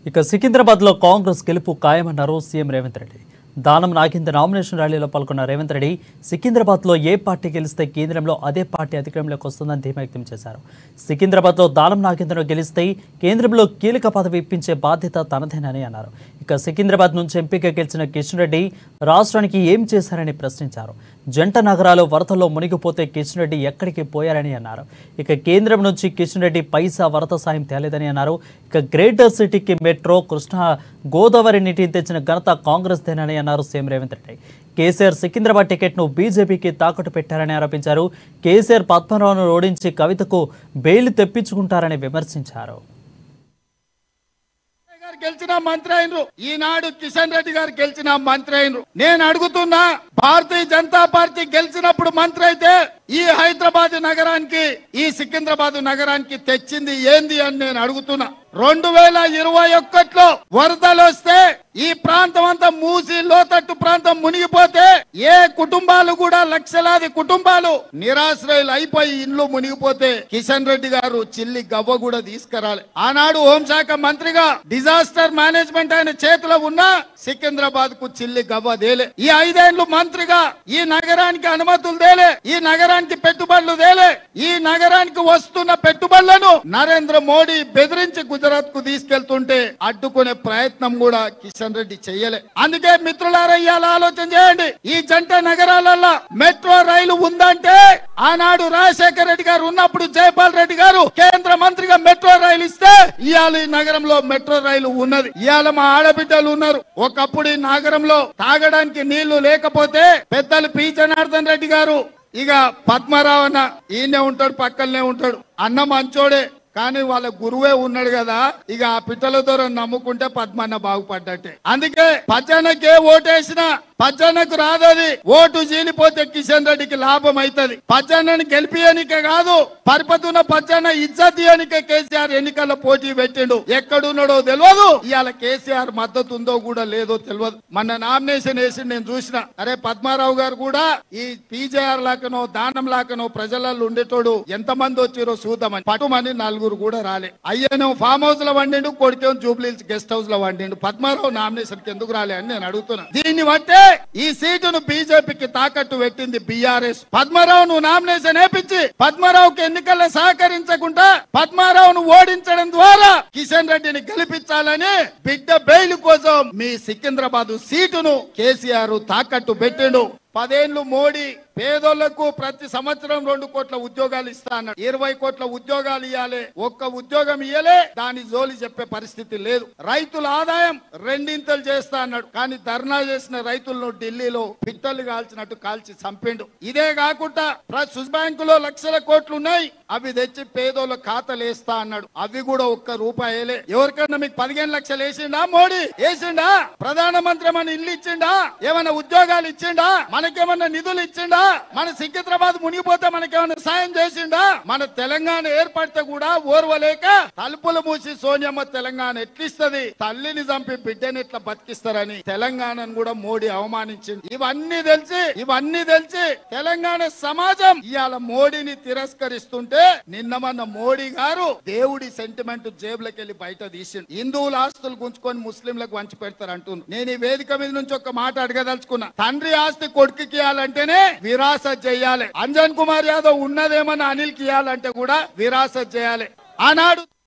ఇక సికింద్రాబాద్ లో కాంగ్రెస్ గెలుపు ఖాయమన్నారు సీఎం రేవంత్ రెడ్డి. దానం నాగింద నామినేషన్ ర్యాలీలో పాల్గొన్న రేవంత్ రెడ్డి సికింద్రాబాద్ లో ఏ పార్టీ గెలిస్తే కేంద్రంలో అదే పార్టీ అధికారంలోకి వస్తుందని ధీమా వ్యక్తం చేశారు. సికింద్రాబాద్ లో దానం నాగేంద్రను గెలిస్తే కేంద్రంలో కీలక పదవి ఇప్పించే బాధ్యత తనదేనని అన్నారు. ఇక సికింద్రాబాద్ నుంచి ఎంపీగా గెలిచిన కిషన్ రెడ్డి రాష్ట్రానికి ఏం చేశారని ప్రశ్నించారు. జంట నగరాలు వరదల్లో మునిగిపోతే కిషన్ రెడ్డి ఎక్కడికి పోయారని అన్నారు. ఇక కేంద్రం నుంచి కిషన్ రెడ్డి పైసా వరద సాయం తేలేదని అన్నారు. ఇక గ్రేటర్ సిటీకి మెట్రో, కృష్ణా, గోదావరి నీటిని తెచ్చిన ఘనత కాంగ్రెస్ దేనని అన్నారు సీఎం రేవంత్ రెడ్డి. కేసీఆర్ సికింద్రాబాద్ టికెట్ను బీజేపీకి తాకట్టు పెట్టారని ఆరోపించారు. కేసీఆర్ పద్మనాభను ఓడించి కవితకు బెయిల్ తెప్పించుకుంటారని విమర్శించారు. గెలిచిన మంత్రి అయినరు, ఈనాడు కిషన్ రెడ్డి గారు గెలిచిన మంత్రి అయినరు. నేను అడుగుతున్నా, భారతీయ జనతా పార్టీ గెలిచినప్పుడు మంత్రి అయితే ఈ హైదరాబాద్ నగరానికి, ఈ సికింద్రాబాద్ నగరానికి తెచ్చింది ఏంది అని నేను అడుగుతున్నా. 2021లో వరదలు వస్తే ఈ ప్రాంతం అంతా మూసి లోతట్టు ప్రాంతం మునిగిపోతే ఏ కుటుంబాలు కూడా, లక్షలాది కుటుంబాలు నిరాశ్రయులు అయిపోయి ఇండ్లు మునిగిపోతే కిషన్ రెడ్డి గారు చిల్లి గవ్వ కూడా తీసుకురాలి. ఆనాడు హోంశాఖ మంత్రిగా డిజాస్టర్ మేనేజ్మెంట్ ఆయన చేతిలో ఉన్న సికింద్రాబాద్ కు చిల్లి గవ్వ దేలే. ఈ 5 ఏళ్లు మంత్రిగా ఈ నగరానికి అనుమతులు దేలే, ఈ నగరానికి పెట్టుబడులు దేలే. ఈ నగరానికి వస్తున్న పెట్టుబడులను నరేంద్ర మోడీ బెదిరించి గుజరాత్ కు తీసుకెళ్తుంటే అడ్డుకునే ప్రయత్నం కూడా కిషన్ రెడ్డి చెయ్యలే. అందుకే మిత్రులారా, ఇవాళ ఆలోచన చేయండి. ఈ జంట నగరాలలో మెట్రో రైలు ఉందంటే ఆనాడు రాజశేఖర రెడ్డి గారు ఉన్నప్పుడు జైపాల్ రెడ్డి గారు కేంద్ర మంత్రిగా మెట్రో రైలు ఇస్తే ఇవాళ ఈ నగరంలో మెట్రో రైలు ఉన్నది. ఇవాళ మా ఆడబిడ్డలు ఉన్నారు. ఒకప్పుడు ఈ నగరంలో తాగడానికి నీళ్లు లేకపోతే పెద్దలు పి జనార్దన్ రెడ్డి గారు, ఇక పద్మారావు అన్న ఈయనే ఉంటాడు, పక్కనే ఉంటాడు, అన్న మంచోడే, కానీ వాళ్ళ గురువే ఉన్నాడు కదా, ఇక ఆ పిట్టల ద్వారా నమ్ముకుంటే పద్మన్న బాగుపడ్డట్టే. అందుకే పచ్చన్నకే ఓటేసినా పచ్చన్నకు రాదది, ఓటు చీలిపోతే కిషన్ రెడ్డికి లాభం అవుతుంది. పచ్చన్నని గెలిపియనికే కాదు, పరిపతున్న పచ్చన్న ఇజ్జత్ ఇయనికే కేసీఆర్ ఎన్నికల్లో పోటీ పెట్టిండు. ఎక్కడున్నాడో తెలియదు, ఇవాళ కేసీఆర్ మద్దతు ఉందో కూడా లేదో తెలియదు. మొన్న నామినేషన్ వేసి నేను చూసిన, అరే పద్మారావు గారు కూడా ఈ పీజేఆర్ లాకనో దానం లాకనో ప్రజలలో ఉండేటోడు ఎంతమంది వచ్చిరో చూద్దామని పట్టుమని నలుగురు కూడా రాలే. అయ్యేనో ఫామ్ హౌస్ లో వండిండు, కొడుకేమో జూబ్లీహిల్స్ గెస్ట్ హౌస్ లో వండిండు. పద్మారావు నామినేషన్ కి ఎందుకు రాలే అని నేను అడుగుతున్నా. దీన్ని బట్టే ఈ సీటును బీజేపీకి తాకట్టు పెట్టింది బీఆర్ఎస్. పద్మారావును నామినేషన్ వేపించి పద్మారావుకి ఎన్నికల్లో సహకరించకుండా పద్మారావును ఓడించడం ద్వారా కిషన్ రెడ్డిని గెలిపించాలని బిడ్డ బెయిల్ కోసం మీ సికింద్రాబాద్ సీటును కేసీఆర్ తాకట్టు పెట్టిండు. 10 ఏళ్లు మోడీ పేదోళ్లకు ప్రతి సంవత్సరం 2 కోట్ల ఉద్యోగాలు ఇస్తా అన్నాడు. 20 కోట్ల ఉద్యోగాలు ఇవ్వాలి, ఒక్క ఉద్యోగం ఇయ్యలే, దాని జోలి చెప్పే పరిస్థితి లేదు. రైతుల ఆదాయం 2 చేస్తా అన్నాడు, కానీ ధర్నా చేసిన రైతులను ఢిల్లీలో పిట్టలు కాల్చినట్టు కాల్చి చంపిండు. ఇదే కాకుండా స్విస్ బ్యాంకులో లక్షల కోట్లు ఉన్నాయి, అవి తెచ్చి పేదోళ్ళ ఖాతాలు వేస్తా అన్నాడు, అవి కూడా ఒక్క రూపాయలే. ఎవరికన్నా మీకు 15 లక్షలు వేసిండా మోడీ? వేసిండా? ప్రధానమంత్రి ఏమన్నా ఇల్లు ఇచ్చిండా? ఏమన్నా ఉద్యోగాలు ఇచ్చిండా? మనకేమన్నా నిధులు ఇచ్చిండా? మన సికింద్రాబాద్ మునిగిపోతే మనకేమన్నా సాయం చేసిండా? మన తెలంగాణ ఏర్పడితే కూడా ఓర్వలేక తలుపులు మూసి సోనియమ్మ తెలంగాణ ఎట్లిస్తది, తల్లిని చంపి బిడ్డని ఎట్లా బతికిస్తారని తెలంగాణను కూడా మోడీ అవమానించింది. ఇవన్నీ తెలిసి తెలంగాణ సమాజం ఇవాళ మోడీని తిరస్కరిస్తుంటే నిన్న మన మోడీ గారు దేవుడి సెంటిమెంట్ జేబులకి వెళ్ళి బయట తీసిండు. హిందువుల ఆస్తులు గుంచుకొని ముస్లింలకు వంచి పెడతారు అంటున్నారు. నేను ఈ వేదిక మీద నుంచి ఒక మాట అడగదలుచుకున్నా. తండ్రి ఆస్తి కొడుకుకి ఇవ్వాలంటేనే విరాసత్ చేయాలి. అంజన్ కుమార్ యాదవ్ ఉన్నదేమన్నా అనిల్ కి ఇవ్వాలంటే కూడా విరాసత్ చేయాలి. ఆనాడు